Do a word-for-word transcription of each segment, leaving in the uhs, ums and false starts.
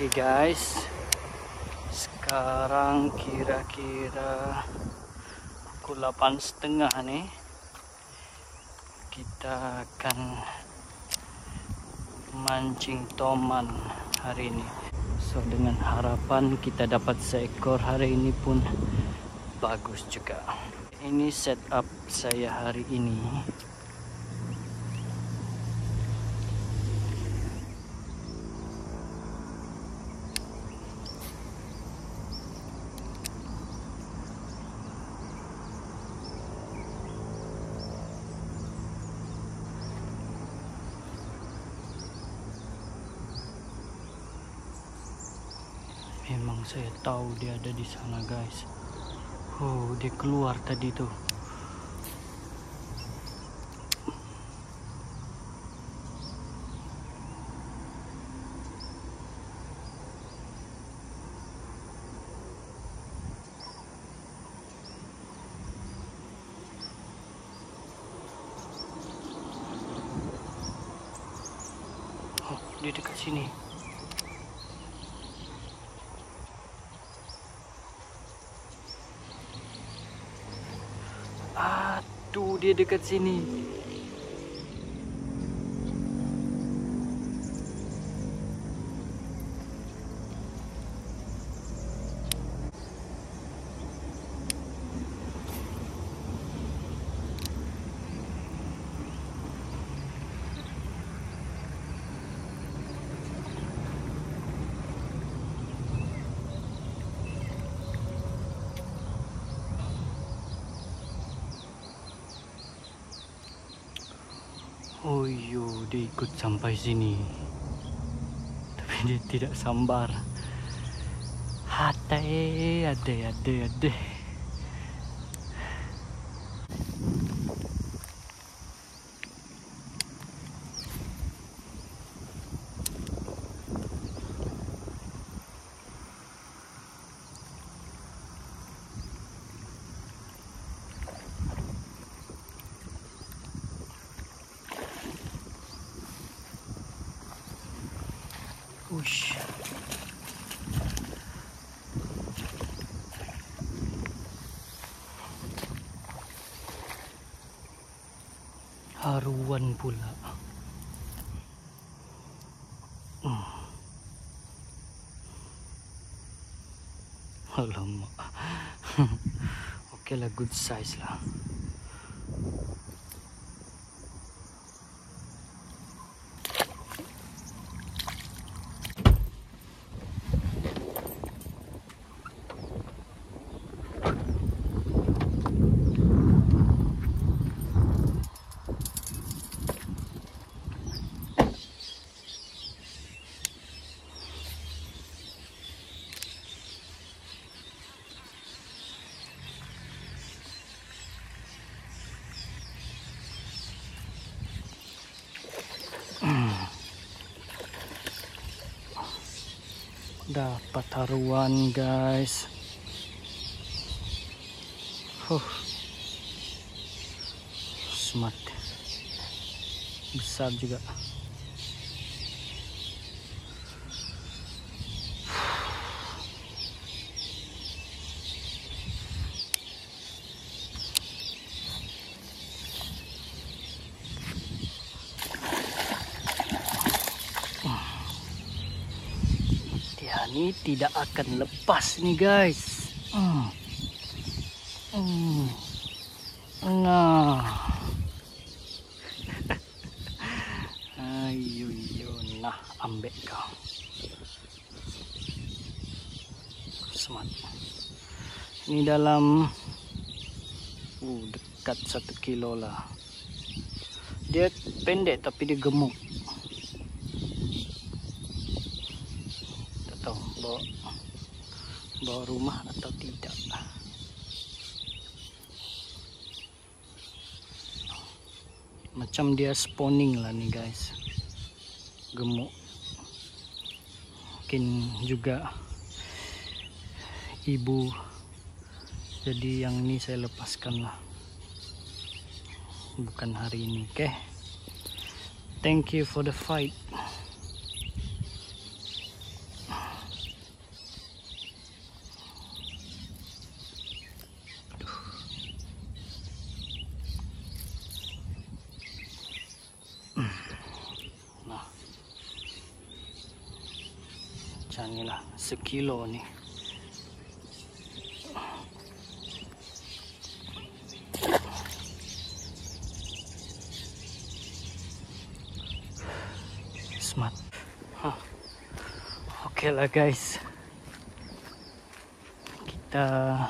Oke guys, sekarang kira-kira pukul delapan setengah nih. Kita akan mancing toman hari ini. So dengan harapan kita dapat seekor hari ini pun bagus juga. Ini setup saya hari ini. Memang saya tahu dia ada di sana guys. Oh, dia keluar tadi tuh. Oh, dia dekat sini. Aduh, dia dekat sini. Oh yo, dia ikut sampai sini. Tapi dia tidak sambar. Hatai, ade, ade, ade. Ush. Haruan pula. Hmm. Alamak. Oke lah, good size lah. Dapat haruan guys. Huh. Smart. Besar juga. Ini tidak akan lepas nih guys. Hmm. Hmm. Nah. Ayo yo, nah ambek kau. Smart. Ini dalam uh, dekat satu kilo lah. Dia pendek tapi dia gemuk. Tahu bawa bawa rumah atau tidak. Macam dia spawning lah nih guys. Gemuk. Mungkin juga ibu. Jadi yang ini saya lepaskan lah. Bukan hari ini, oke. Okay? Thank you for the fight. macam ni lah, sekilo ni. Smart. Huh. Oke okay lah guys, kita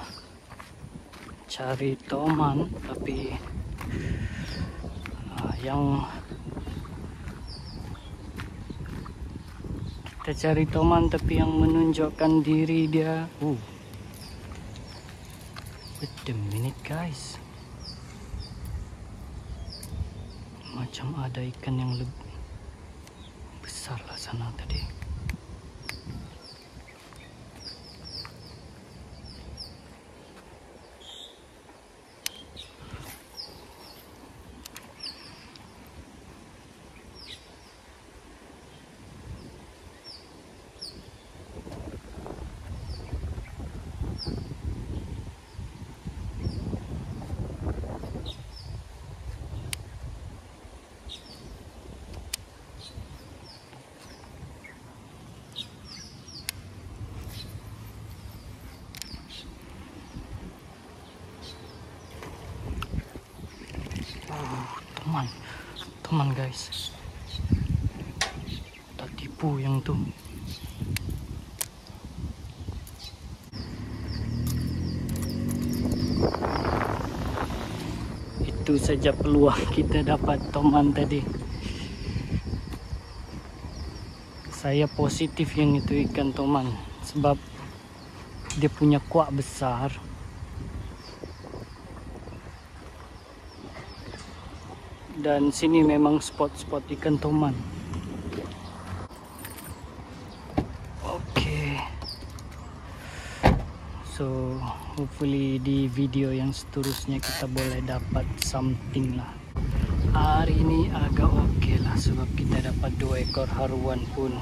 cari toman, tapi uh, yang kita cari toman tapi yang menunjukkan diri dia. Uh, wait a minute guys, macam ada ikan yang lebih besar lah sana tadi. Teman, teman guys, tak tipu yang tu. Itu saja peluang kita dapat toman tadi. Saya positif yang itu ikan toman, sebab dia punya kuak besar. Dan sini memang spot-spot ikan toman. Oke, okay. So hopefully di video yang seterusnya kita boleh dapat something lah. Hari ini agak oke okay lah, sebab kita dapat dua ekor haruan pun.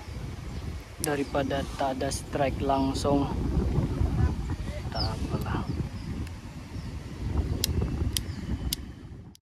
Daripada tak ada strike langsung, tak apalah.